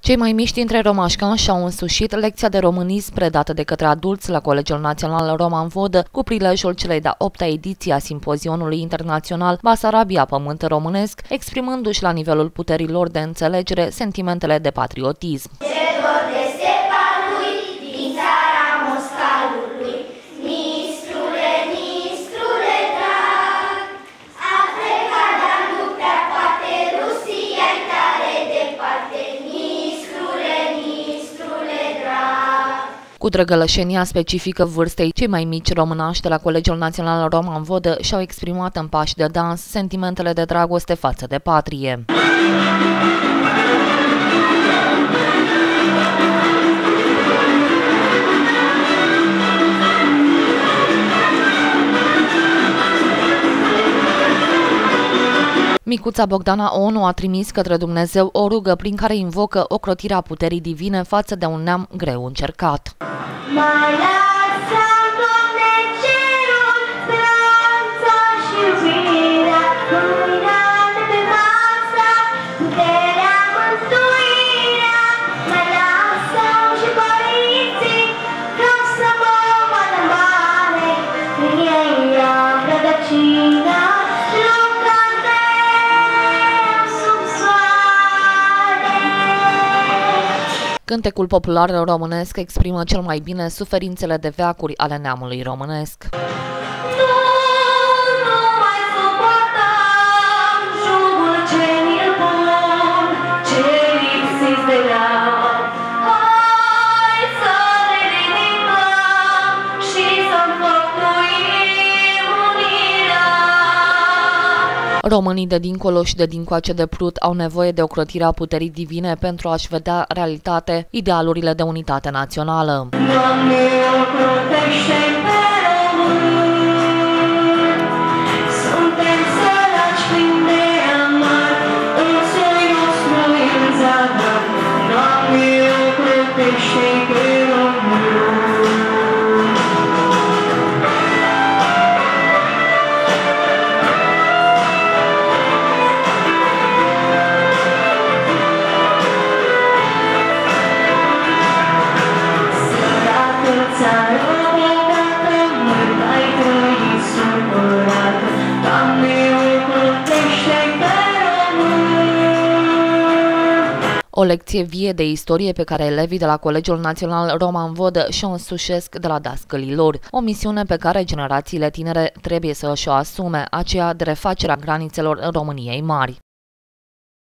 Cei mai mici dintre romașcani și-au însușit lecția de românism predată de către adulți la Colegiul Național Roman Vodă cu prilejul celei de-a 8-a ediție a Simpozionului Internațional Basarabia Pământ Românesc, exprimându-și la nivelul puterilor de înțelegere sentimentele de patriotism. Cu drăgălășenia specifică vârstei, cei mai mici românași de la Colegiul Național Roman Vodă și-au exprimat în pași de dans sentimentele de dragoste față de patrie. Micuța Bogdana ONU a trimis către Dumnezeu o rugă prin care invocă ocrotirea puterii divine față de un neam greu încercat. Cântecul popular românesc exprimă cel mai bine suferințele de veacuri ale neamului românesc. Românii de dincolo și de dincoace de Prut au nevoie de ocrotirea puterii divine pentru a-și vedea realitate idealurile de unitate națională. Doamne, ocrotește pe români, suntem săraci plini de amar, în soiul nostru în zadar. Doamne, ocrotește pe români. O lecție vie de istorie pe care elevii de la Colegiul Național Roman Vodă și-o însușesc de la dascălii lor. O misiune pe care generațiile tinere trebuie să și-o asume, aceea de refacerea granițelor României mari.